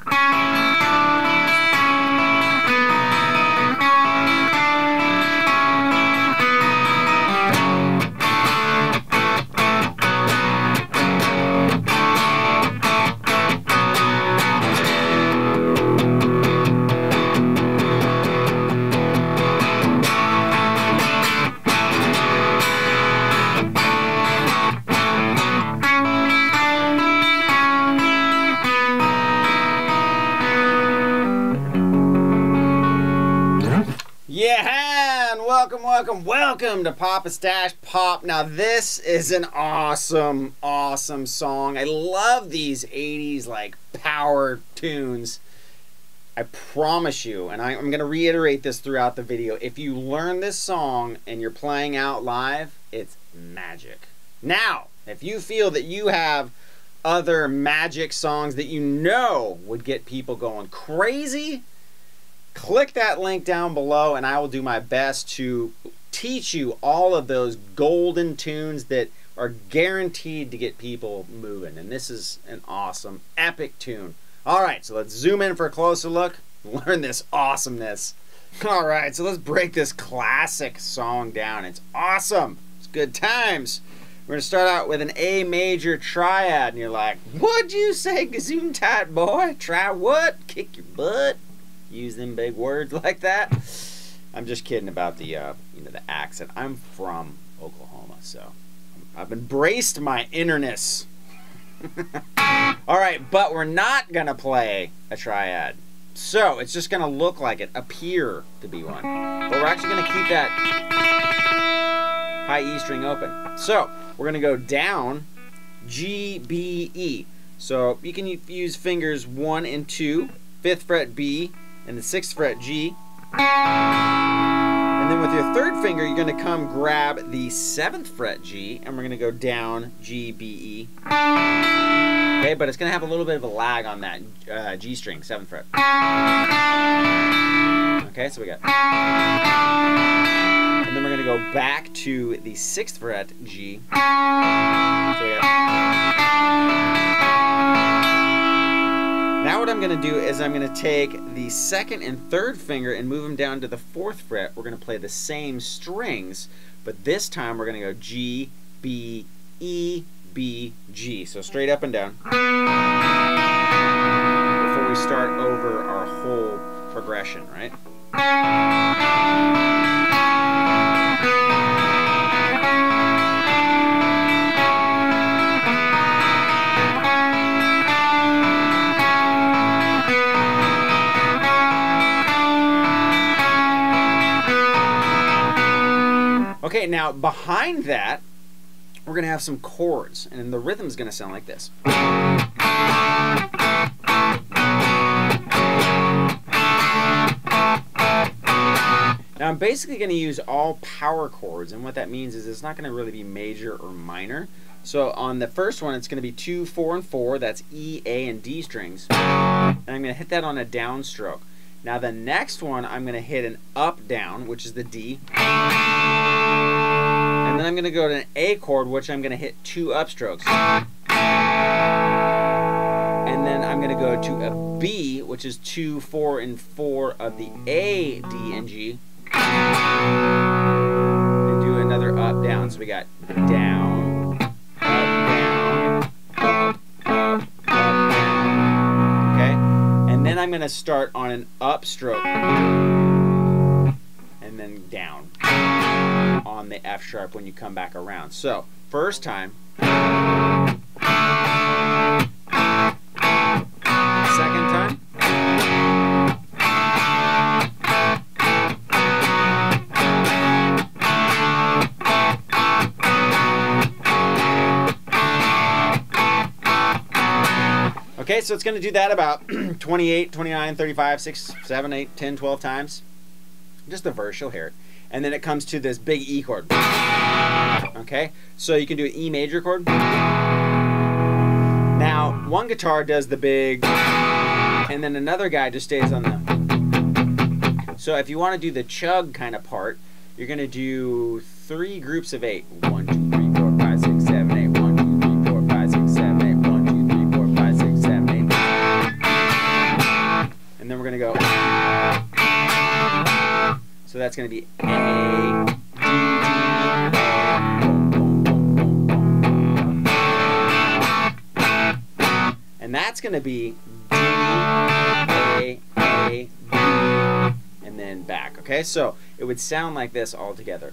Yeah, and welcome to PapastachePop. Now this is an awesome song. I love these 80s like power tunes. I promise you, and I'm going to reiterate this throughout the video, if you learn this song and you're playing out live, it's magic. Now, if you feel that you have other magic songs that you know would get people going crazy, click that link down below and I will do my best to teach you all of those golden tunes that are guaranteed to get people moving. And this is an awesome, epic tune. Alright, so let's zoom in for a closer look, learn this awesomeness. Alright, so let's break this classic song down. It's awesome. It's good times. We're going to start out with an A major triad, and you're like, what'd you say, Gesundheit, boy? Try what? Kick your butt? Use them big words like that. I'm just kidding about the the accent. I'm from Oklahoma, so I've embraced my innerness. All right, but we're not gonna play a triad, so it's just gonna look like it, appear to be one, but we're actually gonna keep that high E string open. So we're gonna go down G, B, E. So you can use fingers 1 and 2, 5th fret B, and the 6th fret G. And then with your 3rd finger, you're going to come grab the 7th fret G, and we're going to go down G, B, E. Okay, but it's going to have a little bit of a lag on that G string, 7th fret. Okay, so we got. And then we're going to go back to the 6th fret G. So we got. Now what I'm going to do is I'm going to take the 2nd and 3rd finger and move them down to the 4th fret. We're going to play the same strings, but this time we're going to go G, B, E, B, G. So straight up and down. Before we start over our whole progression, right? Okay, now behind that, we're going to have some chords, and the rhythm is going to sound like this. Now I'm basically going to use all power chords, and what that means is it's not going to really be major or minor. So on the first one, it's going to be 2, 4, and 4. That's E, A, and D strings. And I'm going to hit that on a downstroke. Now the next one, I'm going to hit an up down, which is the D. And then I'm going to go to an A chord, which I'm going to hit 2 upstrokes. And then I'm going to go to a B, which is 2, 4, and 4 of the A, D, and G. And do another up down. So we got down, up, down, up, up, up, down. Okay? And then I'm going to start on an upstroke. And then down on the F sharp when you come back around. So, first time. Second time. Okay, so it's going to do that about 28, 29, 35, 6, 7, 8, 10, 12 times. Just the verse, you'll hear it. And then it comes to this big E chord. Okay, so you can do an E major chord. Now, one guitar does the big, and then another guy just stays on the. So if you want to do the chug kind of part, you're going to do 3 groups of 8. 1, 2, 3, 4, 5, 6, 7, 8. 1, 2, 3, 4, 5, 6, 7, 8. 1, 2, 3, 4, 5, 6, 7, 8. then we're going to go. So that's going to be A, D, D, and that's going to be D, A, D, and then back. Okay, so it would sound like this all together.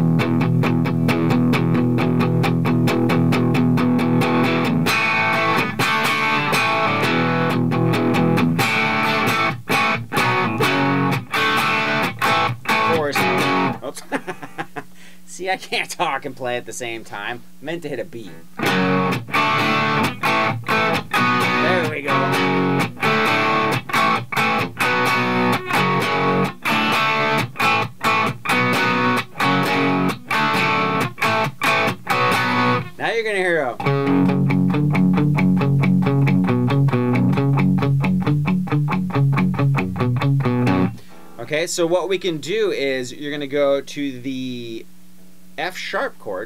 Oops. See, I can't talk and play at the same time. I meant to hit a B. There we go. Now you're gonna hear a. Okay, so what we can do is you're going to go to the F sharp chord.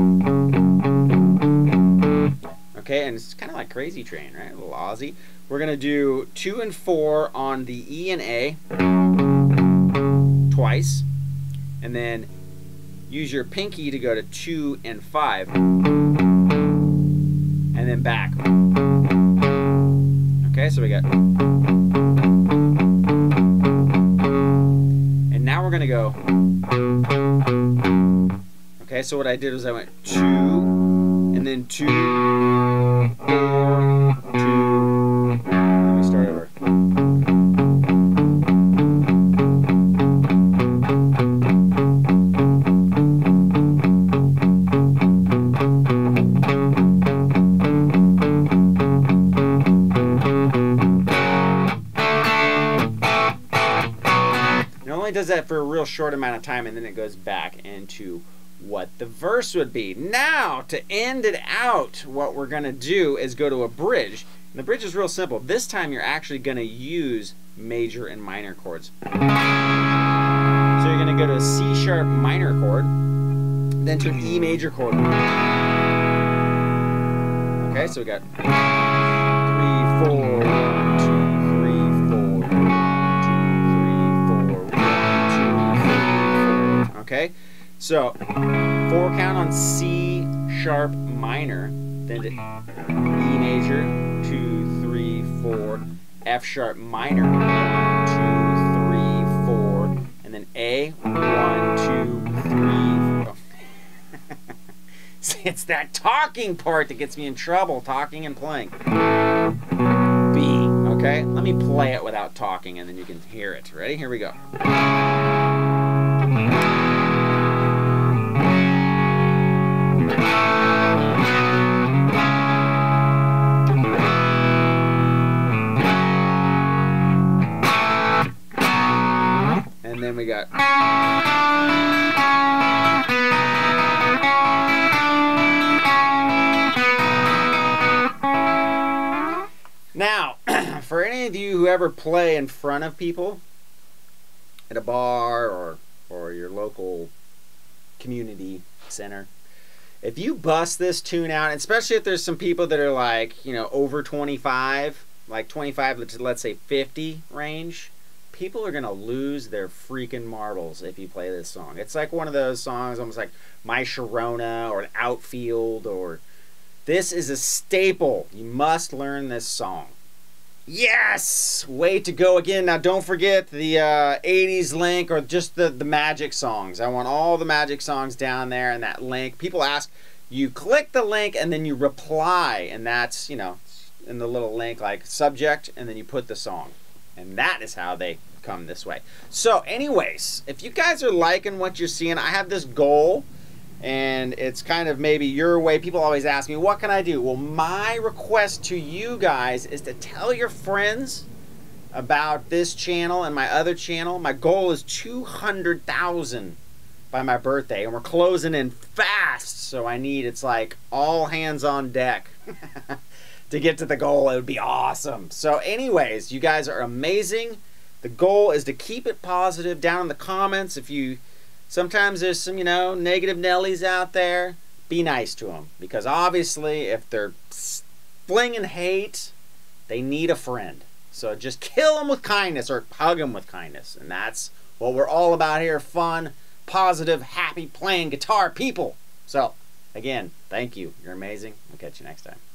Okay, and it's kind of like Crazy Train, right? A little Aussie. We're going to do 2 and 4 on the E and A twice, and then use your pinky to go to 2 and 5, and then back. Okay, so we got. Now we're gonna go. Okay, so what I did was I went 2, and then 2, 4, 2. Let me start over. Does that for a real short amount of time, and then it goes back into what the verse would be. Now, to end it out, what we're going to do is go to a bridge. And the bridge is real simple. This time you're actually going to use major and minor chords. So you're going to go to a C sharp minor chord, then to an E major chord. Okay, so we got 3, 4, 1, 2, 3, 4, 1, 2, 3, 4. Okay, so 4 count on C sharp minor, then to E major, 2, 3, 4, F sharp minor, 1, 2, 3, 4, and then A, 1, 2, 3, 4. See, it's that talking part that gets me in trouble, talking and playing. B, okay? Let me play it without talking and then you can hear it. Ready? Here we go. And then we got. Now, for any of you who ever play in front of people at a bar or your local community center, if you bust this tune out, especially if there's some people that are like, you know, over 25, like 25 to let's say 50 range, people are going to lose their freaking marbles if you play this song. It's like one of those songs, almost like My Sharona or Outfield, or this is a staple. You must learn this song. Yes! Way to go again. Now don't forget the 80s link or just the magic songs. I want all the magic songs down there in that link. People ask, you click the link and then you reply, and that's, you know, in the little link like subject, and then you put the song. And that is how they come this way. So anyways, if you guys are liking what you're seeing, I have this goal, and it's kind of maybe your way. People always ask me, what can I do? Well, my request to you guys is to tell your friends about this channel and my other channel. My goal is 200,000 by my birthday, and we're closing in fast, so I need, it's like all hands on deck. To get to the goal. It would be awesome. So anyways, you guys are amazing. The goal is to keep it positive. Down in the comments, if you, sometimes there's some, you know, negative Nellies out there, be nice to them, because obviously if they're flinging hate, they need a friend. So just kill them with kindness or hug them with kindness. And that's what we're all about here. Fun, positive, happy, playing guitar people. So, again, thank you. You're amazing. We'll catch you next time.